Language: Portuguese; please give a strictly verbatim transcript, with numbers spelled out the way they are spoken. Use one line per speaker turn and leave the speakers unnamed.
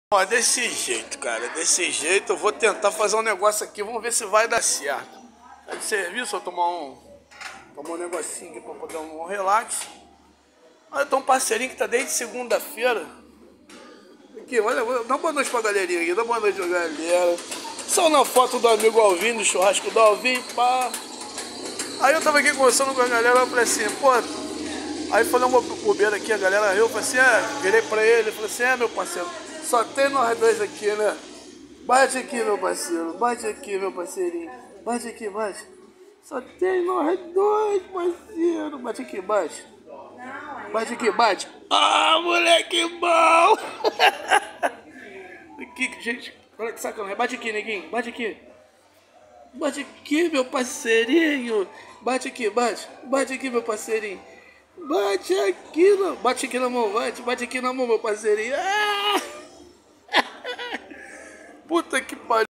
Ó, desse jeito, cara, desse jeito eu vou tentar fazer um negócio aqui, vamos ver se vai dar certo. Tá de serviço, eu tomar um, tomar um negocinho aqui pra poder dar um relax. Olha, tem um parceirinho que tá desde segunda-feira. Aqui, olha, dá uma boa noite pra galerinha aqui, dá uma boa noite pra galera. Só na foto do amigo Alvin, do churrasco do Alvin, pá. Aí eu tava aqui conversando com a galera, eu falei assim, pô... Aí falei uma bobeira aqui, a galera riu, eu falei assim, é, virei pra ele, falei assim, é meu parceiro, só tem nós dois aqui, né? Bate aqui, meu parceiro, bate aqui, meu parceirinho, bate aqui, bate. Só tem nós dois, parceiro, bate aqui, bate. Bate aqui, bate. Ah, moleque bom! Aqui, gente, olha que sacanagem, bate aqui, neguinho, bate aqui. Bate aqui, meu parceirinho, bate aqui, bate, bate aqui, meu parceirinho. Bate aqui, na... bate aqui na mão, bate, bate aqui na mão, meu parceirinho. Ah! Puta que pariu.